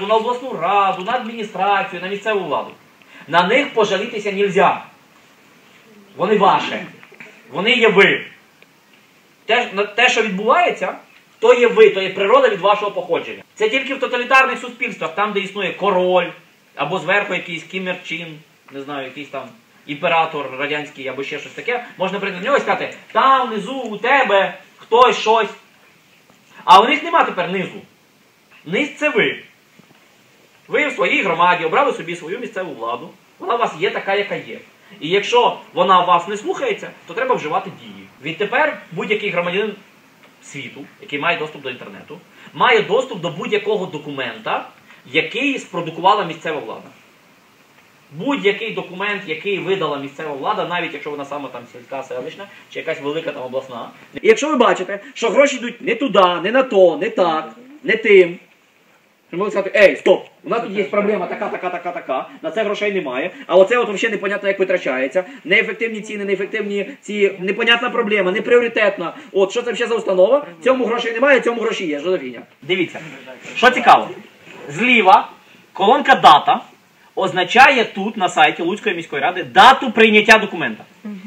на обласну раду, на адміністрацію, на місцеву владу. На них пожалітися нельзя. Вони ваші. Вони є ви. Те, що відбувається, то є ви, то є природа від вашого походження. Це тільки в тоталітарних суспільствах, там, де існує король, або зверху якийсь Кім Ір Чен, не знаю, якийсь там імператор радянський, або ще щось таке, можна прийти до нього і сказати, там внизу у тебе хтось щось. А у них нема тепер низу. Низ – це ви. Ви в своїй громаді обрали собі свою місцеву владу. Вона у вас є така, яка є. І якщо вона вас не слухається, то треба вживати дії. Відтепер будь-який громадянин світу, який має доступ до інтернету, має доступ до будь-якого документа, який спродукувала місцева влада. Будь-який документ, який видала місцева влада, навіть якщо вона саме там сільська, селищна, чи якась велика там обласна. І якщо ви бачите, що гроші йдуть не туди, не на то, не так, не тим, ви можете сказати, ей, стоп, у нас тут є проблема така, на це грошей немає, а оце от взагалі непонятно як витрачається, неефективні ціни, неефективні ці, непонятна проблема, непріоритетна, от що це ще за установа, цьому грошей немає, цьому гроші є, що за фігня. Дивіться, що цікаво, зліва колонка «Дата» означає тут на сайті Луцької міської ради дату прийняття документа.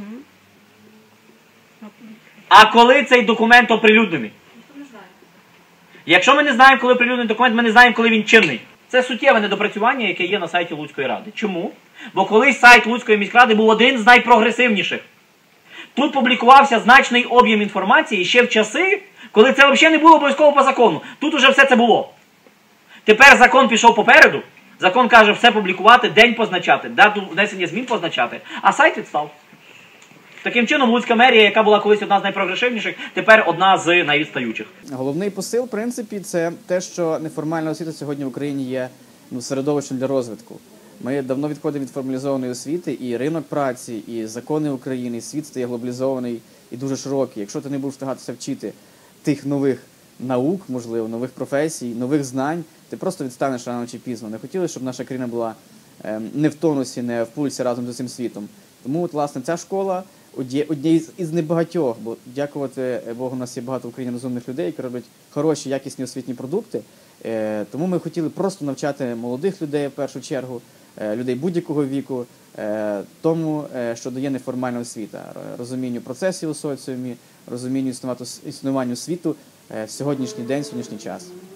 А коли цей документ оприлюднений? Якщо ми не знаємо, коли оприлюднений документ, ми не знаємо, коли він чинний. Це суттєве недопрацювання, яке є на сайті Луцької ради. Чому? Бо колись сайт Луцької міськради був один з найпрогресивніших. Тут публікувався значний об'єм інформації ще в часи, коли це взагалі не було обов'язково по закону. Тут уже все це було. Тепер закон пішов попереду. Закон каже все публікувати, день позначати, дату внесення змін позначати, а сайт відстав. Таким чином, Луцька мерія, яка була колись одна з найпрогресивніших, тепер одна з найвідстаючих. Головний посил, в принципі, це те, що неформальна освіта сьогодні в Україні є середовищем для розвитку. Ми давно відходимо від формалізованої освіти, і ринок праці, і закони України, і світ стає глобалізований і дуже широкий. Якщо ти не будеш встигатися вчити тих нових наук, можливо, нових професій, нових знань, ти просто відстанеш рано чи пізно. Не хотіли, щоб наша країна була не в тонусі, не в пульсі разом з усім світом. Тому, от, власне, ця школа однією із небагатьох, бо, дякувати Богу, у нас є багато в Україні розумних людей, які роблять хороші, якісні освітні продукти. Тому ми хотіли просто навчати молодих людей, в першу чергу, людей будь-якого віку, тому, що дає неформальна освіта, розумінню процесів у соціумі, розумінню існуванню світу в сьогоднішній день, в сьогоднішній час.